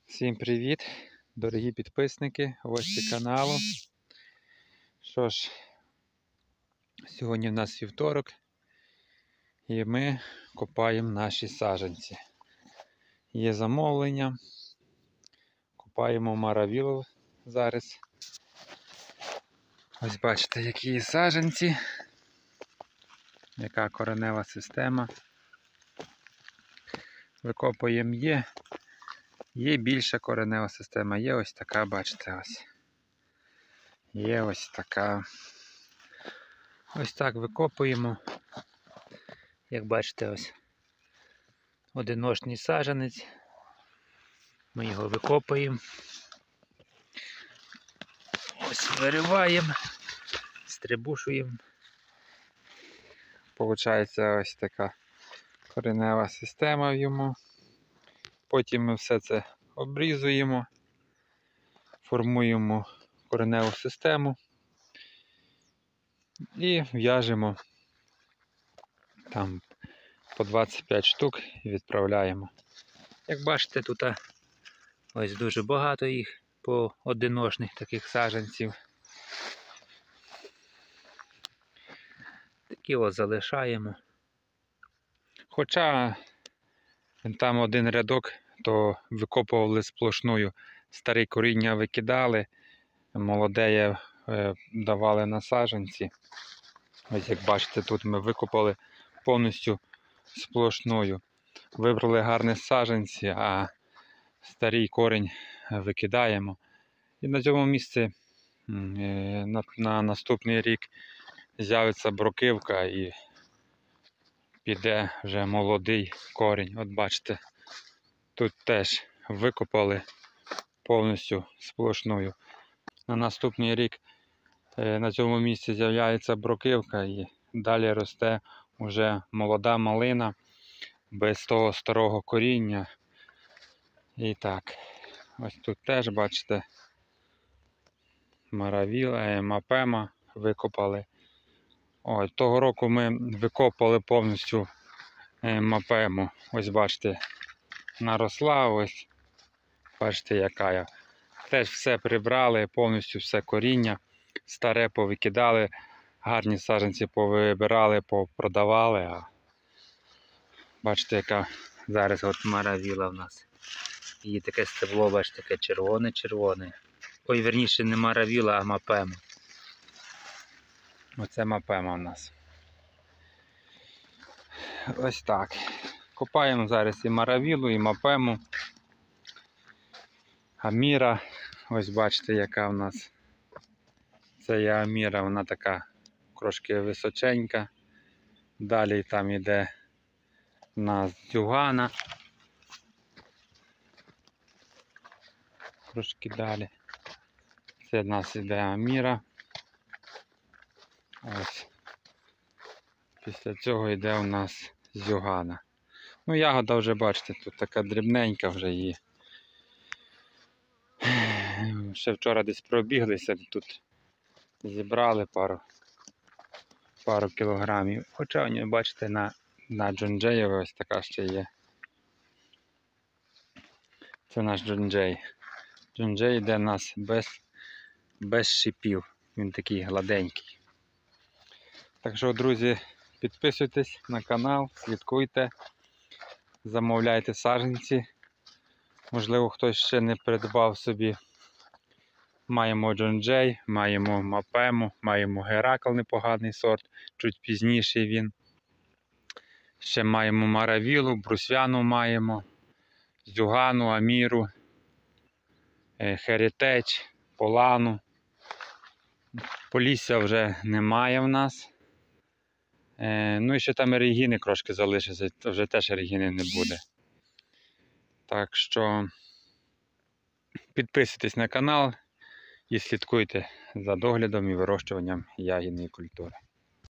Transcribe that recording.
Всім привіт, дорогі підписники, гості каналу. Що ж, сьогодні в нас вівторок і ми копаємо наші саджанці. Є замовлення, копаємо маравілу зараз. Ось бачите, які є саджанці, яка коренева система. Викопуємо Є більша коренева система, є ось така, бачите, ось. Є ось така. Ось так викопуємо. Як бачите, ось одиночний саджанець. Ми його викопуємо. Ось вириваємо, стрибушуємо. Получається ось така коренева система в йому. Потім ми все це обрізуємо, формуємо кореневу систему і в'яжемо там по 25 штук і відправляємо. Як бачите, тут ось дуже багато їх по одиночних таких саджанців. Такі ось залишаємо. Хоча там один рядок, то викопували сплошною, старі коріння викидали, молоде давали на саджанці. Ось як бачите, тут ми викопали повністю сплошною. Вибрали гарні саджанці, а старий корінь викидаємо. І на цьому місці на наступний рік з'явиться бруківка і піде вже молодий корінь. От бачите, тут теж викопали повністю сплошною. На наступний рік на цьому місці з'являється бруківка і далі росте вже молода малина без того старого коріння. І так, ось тут теж бачите, маравіла, мапема викопали. Ось, того року ми викопали повністю мапему. Ось бачите, наросла, ось бачите, яка я. Теж все прибрали, повністю все коріння, старе повикидали, гарні саджанці повибирали, попродавали. А бачите, яка зараз от маравіла в нас. Її таке стебло, бачите, таке червоне-червоне. Ой, верніше, не маравіла, а мапема. Оце мапема в нас. Ось так. Копаємо зараз і маравілу, і мапему. Аміра. Ось бачите, яка в нас. Це є аміра, вона така трошки височенька. Далі там йде у нас дзюгана. Трошки далі. Це в нас йде аміра. Ось. Після цього йде у нас дзюгана. Ну, ягода вже, бачите, тут така дрібненька вже її. Ще вчора десь пробіглися, тут зібрали пару кілограмів. Хоча у нього, бачите, на Джонджеєві ось така ще є. Це наш Джонджей. Джонджей йде у нас без шипів. Він такий гладенький. Так що, друзі, підписуйтесь на канал, слідкуйте, замовляйте саджанці. Можливо, хтось ще не придбав собі. Маємо Джонджей, маємо мапему, маємо Геракл, непоганий сорт, чуть пізніший він. Ще маємо маравілу, брусвяну маємо, дзюгану, аміру, херітеч, полану. Полісся вже немає в нас. Ну і ще там ерегіни трошки залишаться, вже теж ерегіни не буде. Так що підписуйтесь на канал і слідкуйте за доглядом і вирощуванням ягідної культури.